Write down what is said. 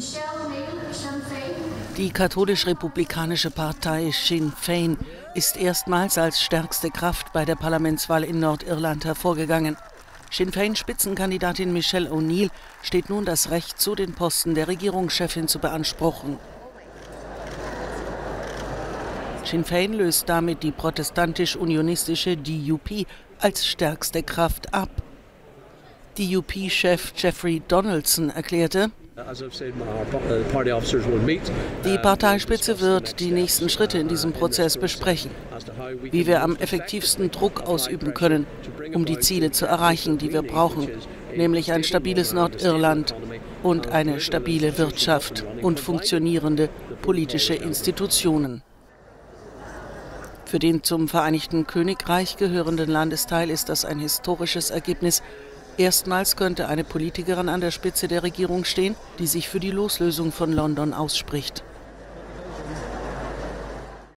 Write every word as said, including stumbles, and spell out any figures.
Die katholisch-republikanische Partei Sinn Féin ist erstmals als stärkste Kraft bei der Parlamentswahl in Nordirland hervorgegangen. Sinn Féin-Spitzenkandidatin Michelle O'Neill steht nun das Recht zu, den Posten der Regierungschefin zu beanspruchen. Sinn Féin löst damit die protestantisch-unionistische D U P als stärkste Kraft ab. D U P-Chef Jeffrey Donaldson erklärte: Die Parteispitze wird die nächsten Schritte in diesem Prozess besprechen, wie wir am effektivsten Druck ausüben können, um die Ziele zu erreichen, die wir brauchen, nämlich ein stabiles Nordirland und eine stabile Wirtschaft und funktionierende politische Institutionen. Für den zum Vereinigten Königreich gehörenden Landesteil ist das ein historisches Ergebnis. Erstmals könnte eine Politikerin an der Spitze der Regierung stehen, die sich für die Loslösung von London ausspricht.